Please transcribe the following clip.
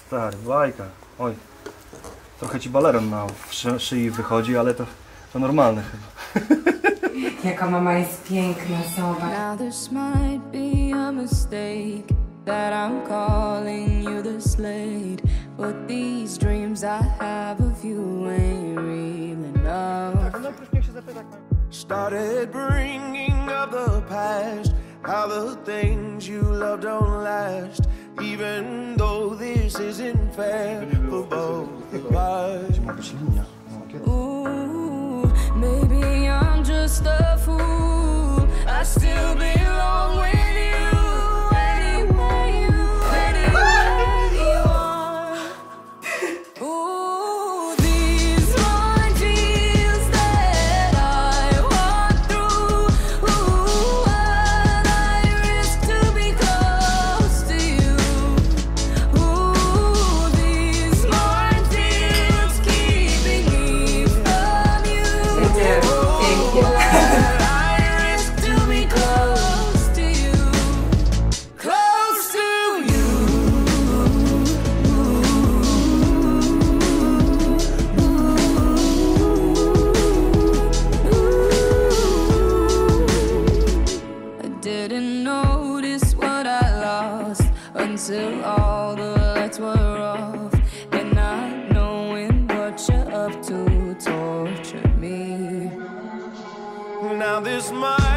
Stary, bajka. Oj, trochę ci baleron na szyi wychodzi, ale to normalne chyba. Jaka mama jest piękna, zobacz. Now this might be a mistake that I'm calling you this late, but these dreams I have of you ain't real enough. Started bringing up the past, how the things you love don't last, even though this isn't fair for both of us. Ooh, maybe I'm just a fool. I still belong with you anyway, anywhere you are. Ooh, these margins that I walk through. Ooh, what I risk to be close to you. Ooh, these margins keeping me from you. Będzie pięknie. Until all the lights were off, and not knowing what you're up to tortured me. Now this might